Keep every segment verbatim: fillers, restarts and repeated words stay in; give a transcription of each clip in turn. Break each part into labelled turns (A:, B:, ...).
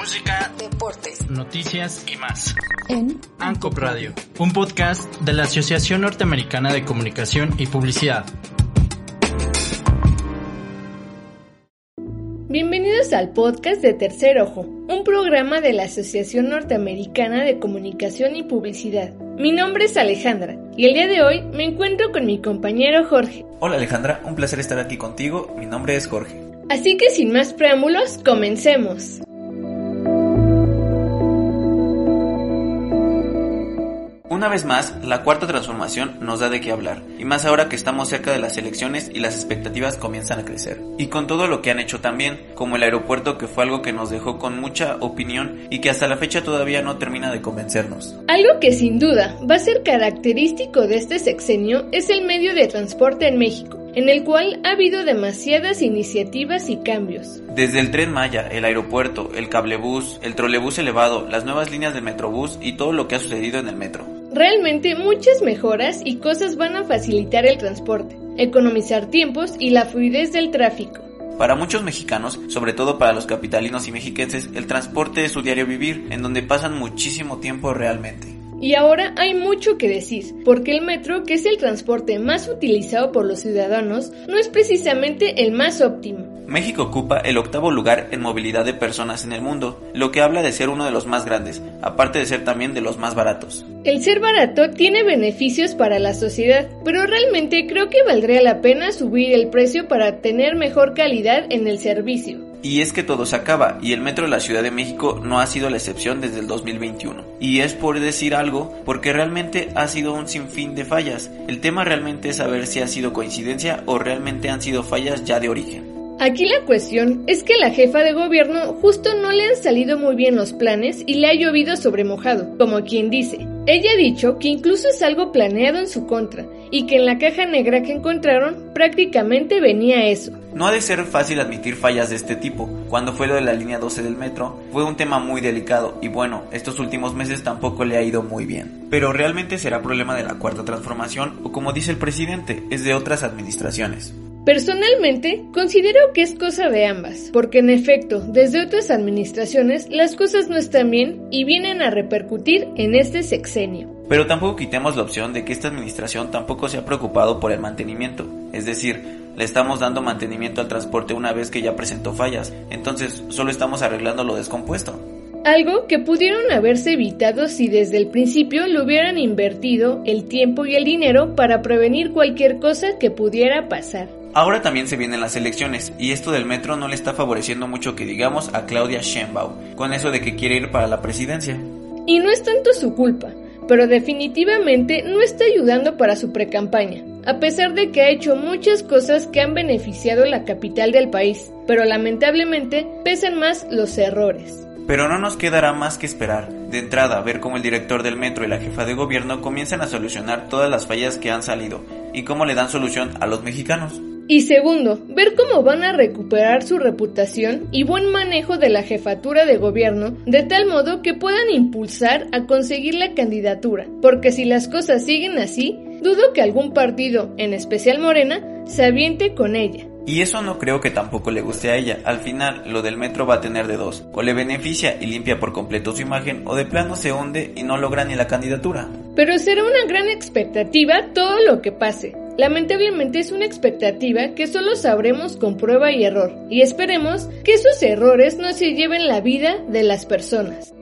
A: música,
B: deportes,
A: noticias y más.
B: En
A: ANCOP Radio, un podcast de la Asociación Norteamericana de Comunicación y Publicidad.
C: Bienvenidos al podcast de Tercer Ojo, un programa de la Asociación Norteamericana de Comunicación y Publicidad. Mi nombre es Alejandra y el día de hoy me encuentro con mi compañero Jorge.
D: Hola Alejandra, un placer estar aquí contigo, mi nombre es Jorge.
C: Así que sin más preámbulos, comencemos.
D: Una vez más, la cuarta transformación nos da de qué hablar, y más ahora que estamos cerca de las elecciones y las expectativas comienzan a crecer. Y con todo lo que han hecho también, como el aeropuerto, que fue algo que nos dejó con mucha opinión y que hasta la fecha todavía no termina de convencernos.
C: Algo que sin duda va a ser característico de este sexenio es el medio de transporte en México, en el cual ha habido demasiadas iniciativas y cambios.
D: Desde el Tren Maya, el aeropuerto, el cablebús, el trolebús elevado, las nuevas líneas del Metrobús y todo lo que ha sucedido en el metro.
C: Realmente muchas mejoras y cosas van a facilitar el transporte, economizar tiempos y la fluidez del tráfico.
D: Para muchos mexicanos, sobre todo para los capitalinos y mexiquenses, el transporte es su diario vivir, en donde pasan muchísimo tiempo realmente.
C: Y ahora hay mucho que decir, porque el metro, que es el transporte más utilizado por los ciudadanos, no es precisamente el más óptimo.
D: México ocupa el octavo lugar en movilidad de personas en el mundo, lo que habla de ser uno de los más grandes, aparte de ser también de los más baratos.
C: El ser barato tiene beneficios para la sociedad, pero realmente creo que valdría la pena subir el precio para tener mejor calidad en el servicio.
D: Y es que todo se acaba, y el metro de la Ciudad de México no ha sido la excepción desde el dos mil veintiuno. Y es por decir algo, porque realmente ha sido un sinfín de fallas. El tema realmente es saber si ha sido coincidencia o realmente han sido fallas ya de origen.
C: Aquí la cuestión es que la jefa de gobierno justo no le han salido muy bien los planes y le ha llovido sobre mojado, como quien dice. Ella ha dicho que incluso es algo planeado en su contra y que en la caja negra que encontraron prácticamente venía eso.
D: No ha de ser fácil admitir fallas de este tipo. Cuando fue lo de la línea doce del metro, fue un tema muy delicado y bueno, estos últimos meses tampoco le ha ido muy bien. Pero realmente será problema de la cuarta transformación o, como dice el presidente, es de otras administraciones.
C: Personalmente, considero que es cosa de ambas, porque en efecto, desde otras administraciones las cosas no están bien y vienen a repercutir en este sexenio.
D: Pero tampoco quitemos la opción de que esta administración tampoco se ha preocupado por el mantenimiento, es decir, le estamos dando mantenimiento al transporte una vez que ya presentó fallas, entonces solo estamos arreglando lo descompuesto.
C: Algo que pudieron haberse evitado si desde el principio le hubieran invertido el tiempo y el dinero para prevenir cualquier cosa que pudiera pasar.
D: Ahora también se vienen las elecciones, y esto del metro no le está favoreciendo mucho que digamos a Claudia Sheinbaum, con eso de que quiere ir para la presidencia.
C: Y no es tanto su culpa, pero definitivamente no está ayudando para su precampaña, a pesar de que ha hecho muchas cosas que han beneficiado la capital del país, pero lamentablemente pesan más los errores.
D: Pero no nos quedará más que esperar, de entrada, ver cómo el director del metro y la jefa de gobierno comienzan a solucionar todas las fallas que han salido, y cómo le dan solución a los mexicanos.
C: Y segundo, ver cómo van a recuperar su reputación y buen manejo de la jefatura de gobierno, de tal modo que puedan impulsar a conseguir la candidatura, porque si las cosas siguen así, dudo que algún partido, en especial Morena, se aviente con ella.
D: Y eso no creo que tampoco le guste a ella. Al final, lo del metro va a tener de dos: o le beneficia y limpia por completo su imagen, o de plano se hunde y no logra ni la candidatura.
C: Pero será una gran expectativa todo lo que pase. Lamentablemente es una expectativa que solo sabremos con prueba y error, y esperemos que esos errores no se lleven la vida de las personas.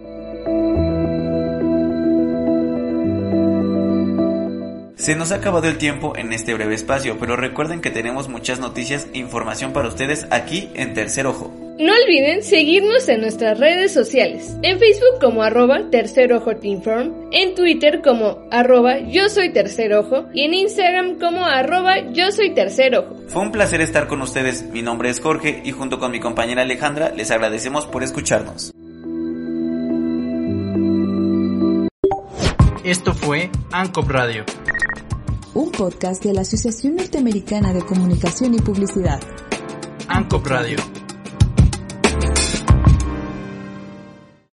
D: Se nos ha acabado el tiempo en este breve espacio, pero recuerden que tenemos muchas noticias e información para ustedes aquí en Tercer Ojo.
C: No olviden seguirnos en nuestras redes sociales, en Facebook como arroba Tercer Ojo Te Inform, en Twitter como arroba Yo Soy Tercer Ojo y en Instagram como arroba Yo Soy Tercer Ojo.
D: Fue un placer estar con ustedes, mi nombre es Jorge y junto con mi compañera Alejandra les agradecemos por escucharnos.
A: Esto fue ANCOP Radio,
B: un podcast de la Asociación Norteamericana de Comunicación y Publicidad.
A: ANCOP Radio.